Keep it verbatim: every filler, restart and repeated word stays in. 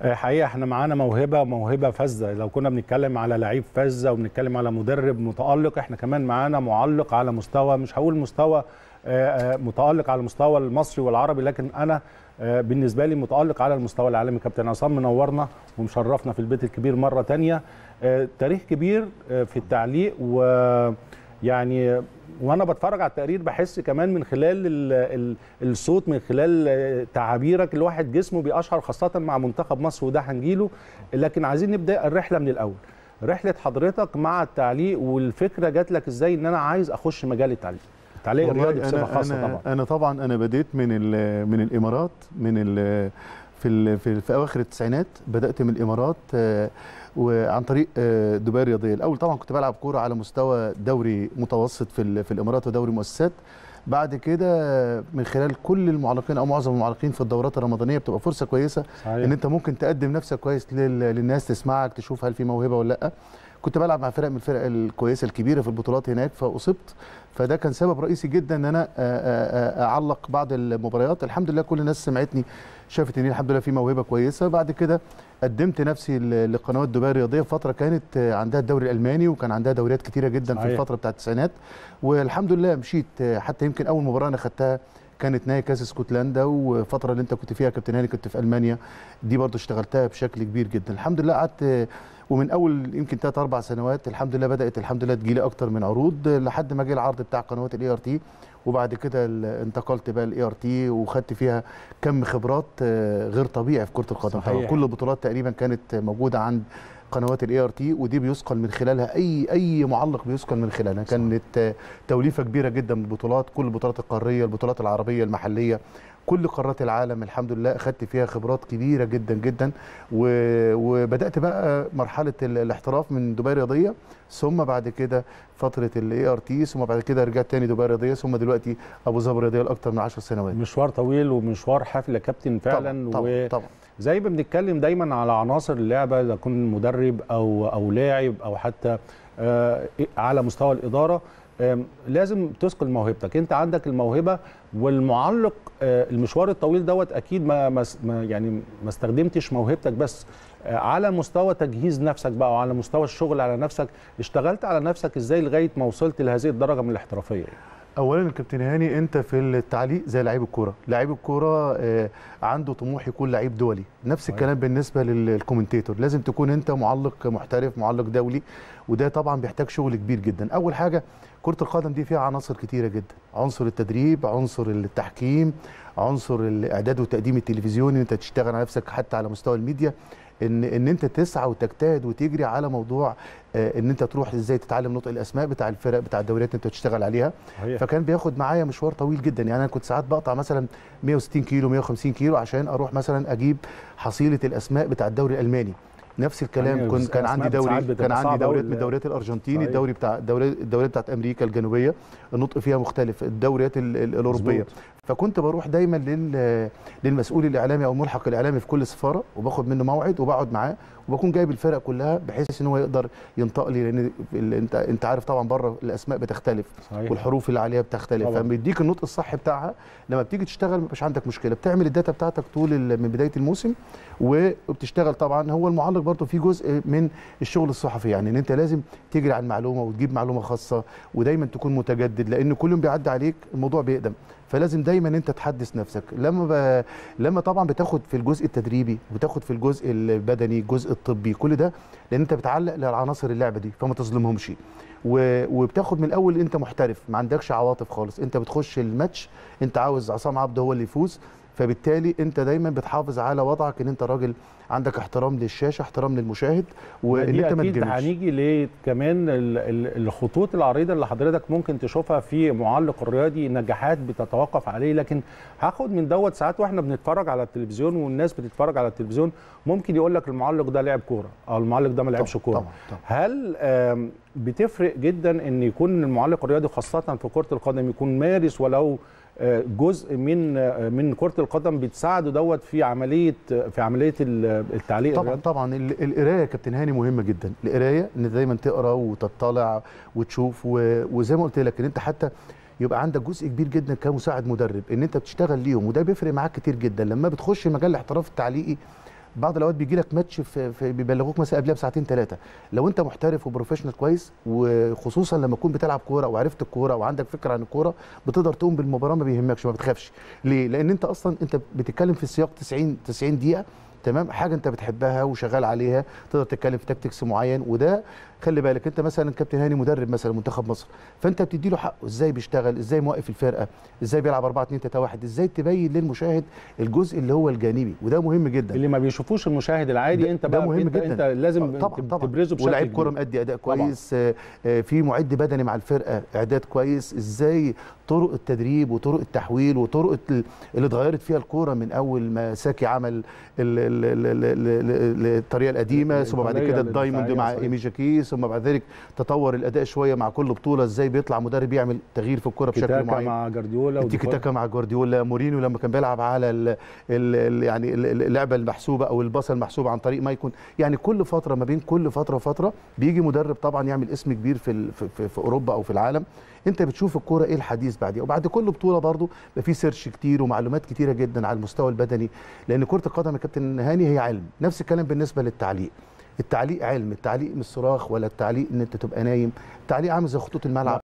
حقيقة احنا معانا موهبة موهبة فذة. لو كنا بنتكلم على لعيب فذة وبنتكلم على مدرب متألق، احنا كمان معانا معلق على مستوى، مش هقول مستوى متألق على المستوى المصري والعربي، لكن انا بالنسبة لي متألق على المستوى العالمي. كابتن عصام منورنا ومشرفنا في البيت الكبير مرة تانية. تاريخ كبير في التعليق، ويعني وانا بتفرج على التقرير بحس كمان من خلال ال ال الصوت، من خلال تعابيرك، الواحد جسمه بيقشعر خاصه مع منتخب مصر، وده هنجيله. لكن عايزين نبدا الرحله من الاول، رحله حضرتك مع التعليق، والفكره جات لك ازاي ان انا عايز اخش مجال التعليق التعليق الرياضي بصفه خاصه؟ أنا طبعا انا طبعا انا بديت من من الامارات، من ال في ال في, في اواخر التسعينات بدات من الامارات، وعن طريق دبي الرياضيه. الاول طبعا كنت بلعب كوره على مستوى دوري متوسط في في الامارات ودوري مؤسسات. بعد كده من خلال كل المعلقين او معظم المعلقين في الدورات الرمضانيه بتبقى فرصه كويسه صحيح. ان انت ممكن تقدم نفسك كويس للناس تسمعك، تشوف هل في موهبه ولا لا. كنت بلعب مع فرق من الفرق الكويسه الكبيره في البطولات هناك، فاصبت، فده كان سبب رئيسي جدا ان انا اعلق بعض المباريات. الحمد لله كل الناس سمعتني، شافت ان الحمد لله في موهبه كويسه. بعد كده قدمت نفسي لقنوات دبي الرياضيه، فتره كانت عندها الدوري الالماني وكان عندها دوريات كتيره جدا صحيح. في الفتره بتاعه التسعينات، والحمد لله مشيت. حتى يمكن اول مباراه انا خدتها كانت نهائي كاس اسكتلندا، وفتره اللي انت كنت فيها كابتن هاني كنت في المانيا، دي برضو اشتغلتها بشكل كبير جدا. الحمد لله قعدت، ومن اول يمكن ثلاث اربع سنوات الحمد لله بدات الحمد لله تجيلي اكتر من عروض، لحد ما جه العرض بتاع قنوات الاي ار تي، وبعد كده انتقلت بقى الاي ار تي وخدت فيها كم خبرات غير طبيعي في كره القدم. طبعا كل البطولات تقريبا كانت موجوده عند قنوات الاي ار تي، ودي بيثقل من خلالها اي اي معلق بيثقل من خلالها. كانت توليفه كبيره جدا من البطولات، كل البطولات القاريه، البطولات العربيه، المحليه، كل قارات العالم الحمد لله اخذت فيها خبرات كبيره جدا جدا. وبدات بقى مرحله الاحتراف من دبي الرياضيه، ثم بعد كده فتره الاي ار تي، ثم بعد كده رجعت تاني دبي الرياضيه، ثم دلوقتي ابو ظبي الرياضيه لاكثر من عشر سنوات. مشوار طويل ومشوار حافل يا كابتن فعلا. طبعا طبعا, طبعا. زي ما بنتكلم دايما على عناصر اللعبه، اذا كن مدرب او او لاعب او حتى آه على مستوى الاداره، لازم تثقل موهبتك. انت عندك الموهبه والمعلق، المشوار الطويل دوت اكيد ما, ما يعني ما استخدمتش موهبتك بس، على مستوى تجهيز نفسك بقى وعلى مستوى الشغل على نفسك. اشتغلت على نفسك ازاي لغايه ما وصلت لهذه الدرجه من الاحترافيه؟ اولا كابتن هاني، انت في التعليق زي لعيب الكوره، لعيب الكوره عنده طموح يكون لعيب دولي. نفس الكلام بالنسبه للكومنتيتور، لازم تكون انت معلق محترف، معلق دولي، وده طبعا بيحتاج شغل كبير جدا. اول حاجه كره القدم دي فيها عناصر كتيره جدا، عنصر التدريب، عنصر التحكيم، عنصر الاعداد والتقديم التلفزيوني، انت تشتغل على نفسك حتى على مستوى الميديا، ان ان انت تسعى وتجتهد وتجري على موضوع ان انت تروح ازاي تتعلم نطق الاسماء بتاع الفرق بتاع الدوريات اللي انت بتشتغل عليها. هي. فكان بياخد معايا مشوار طويل جدا. يعني انا كنت ساعات بقطع مثلا مئة وستين كيلو مئة وخمسين كيلو عشان اروح مثلا اجيب حصيله الاسماء بتاع الدوري الالماني. نفس الكلام يعني كنت كان عندي دوري كان عندي دوريات من الدوريات الارجنتيني، الدوري بتاع الدوريات الدوريات بتاعت امريكا الجنوبيه النطق فيها مختلف، الدوريات الاوروبيه مزبوط. فكنت بروح دايما لل للمسؤول الاعلامي او الملحق الاعلامي في كل سفاره، وباخد منه موعد وبقعد معاه، وبكون جايب الفرق كلها بحيث ان هو يقدر ينطق لي، لان انت انت عارف طبعا بره الاسماء بتختلف صحيح. والحروف اللي عليها بتختلف، فبيديك النطق الصح بتاعها. لما بتيجي تشتغل ما بيبقاش عندك مشكله، بتعمل الداتا بتاعتك طول من بدايه الموسم وبتشتغل. طبعا هو المعلق برضه في جزء من الشغل الصحفي، يعني ان انت لازم تجري على المعلومه وتجيب معلومه خاصه، ودايما تكون متجدد، لان كل يوم بيعدي عليك الموضوع بيقدم، فلازم دايما انت تحدث نفسك. لما ب... لما طبعا بتاخد في الجزء التدريبي وبتاخد في الجزء البدني، الجزء الطبي، كل ده لان انت بتعلق للعناصر اللعبه دي فما تظلمهمش، و... وبتاخد من الاول انت محترف، ما عندكش عواطف خالص، انت بتخش الماتش انت عاوز عصام عبده هو اللي يفوز، فبالتالي انت دايما بتحافظ على وضعك ان انت راجل عندك احترام للشاشه، احترام للمشاهد، وان انت ما تجنش. هنيجي ليه كمان الخطوط العريضه اللي حضرتك ممكن تشوفها في معلق الرياضي، نجاحات بتتوقف عليه. لكن هاخد من دوت ساعات واحنا بنتفرج على التلفزيون والناس بتتفرج على التلفزيون، ممكن يقول لك المعلق ده لعب كوره او المعلق ده ما لعبش كوره. هل بتفرق جدا ان يكون المعلق الرياضي خاصه في كره القدم يكون مارس ولو جزء من من كره القدم بتساعده دوت في عمليه في عمليه التعليق؟ طبعا طبعا القرايه يا كابتن هاني مهمه جدا. القرايه ان دايما تقرا وتطلع وتشوف، وزي ما قلت لك ان انت حتى يبقى عندك جزء كبير جدا كمساعد مدرب ان انت بتشتغل ليهم، وده بيفرق معاك كتير جدا. لما بتخش مجال الاحتراف التعليقي بعض الاوقات بيجي لك ماتش في, في بيبلغوك مثلا قبلها بساعتين ثلاثه. لو انت محترف وبروفيشنال كويس، وخصوصا لما تكون بتلعب كوره وعرفت الكوره وعندك فكره عن الكوره، بتقدر تقوم بالمباراه ما بيهمكش، ما بتخافش. ليه؟ لان انت اصلا انت بتتكلم في سياق تسعين تسعين دقيقه، تمام، حاجه انت بتحبها وشغال عليها، تقدر تتكلم في تكتيكس معين. وده خلي بالك، انت مثلا كابتن هاني مدرب مثلا منتخب مصر، فانت بتدي له حقه، ازاي بيشتغل، ازاي موقف الفرقه، ازاي بيلعب أربعة اتنين تلاتة واحد، ازاي تبين للمشاهد الجزء اللي هو الجانبي، وده مهم جدا، اللي ما بيشوفوش المشاهد العادي. انت بقى ده مهم انت, جدا. انت لازم طبعا طبعا تبرزه بشكل ولاعيب كبير. كوره مأدي اداء كويس، آه في معد بدني مع الفرقه، اعداد كويس، ازاي طرق التدريب وطرق التحويل وطرق اللي اتغيرت فيها الكوره من اول ما ساكي عمل الطريقه القديمه، ثم بعد كده الدايموند مع ايمي جاكي، ثم بعد ذلك تطور الاداء شويه مع كل بطوله، ازاي بيطلع مدرب يعمل تغيير في الكوره بشكل معين. مع جوارديولا، التيكي تاكا مع جوارديولا، مورينيو لما كان بيلعب على ال ال ال يعني اللعبه المحسوبه او الباصه المحسوبه عن طريق مايكون. يعني كل فتره، ما بين كل فتره وفتره بيجي مدرب طبعا يعمل اسم كبير في في, في اوروبا او في العالم. انت بتشوف الكوره ايه الحديث بعديها، وبعد كل بطوله برضو بيبقى في سيرش كتير ومعلومات كتيره جدا على المستوى البدني، لان كره القدم يا كابتن هاني هي علم. نفس الكلام بالنسبه للتعليق، التعليق علم، التعليق مش صراخ، ولا التعليق ان انت تبقى نايم، التعليق عامل زي خطوط الملعب.